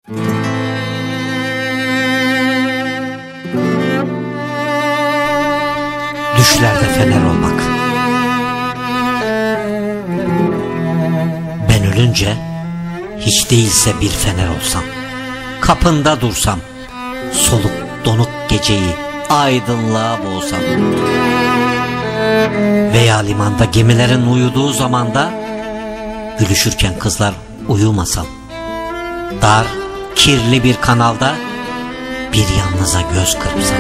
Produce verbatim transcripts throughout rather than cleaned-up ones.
Düşlerde fener olmak. Ben ölünce hiç değilse bir fener olsam, kapında dursam, soluk donuk geceyi aydınlığa boğsam, veya limanda gemilerin uyuduğu zamanda gülüşürken kızlar uyumasam, dar kirli bir kanalda bir yalnıza göz kırpsam,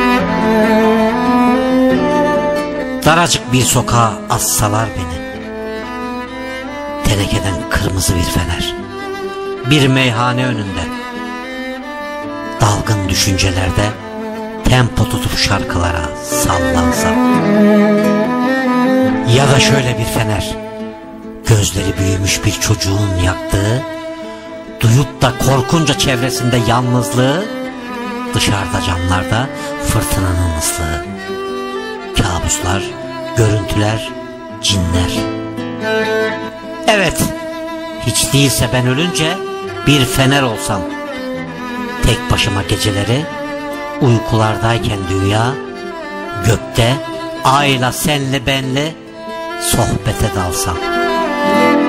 daracık bir sokağa assalar beni, tenekeden kırmızı bir fener, bir meyhane önünde, dalgın düşüncelerde tempo tutup şarkılara sallansam, ya da şöyle bir fener, gözleri büyümüş bir çocuğun yaktığı, duyup da korkunca çevresinde yalnızlığı, dışarıda camlarda fırtınanın ıslığı, kabuslar, görüntüler, cinler. Evet, hiç değilse ben ölünce bir fener olsam, tek başıma geceleri, uykulardayken dünya, gökte ayla senli benli sohbete dalsam.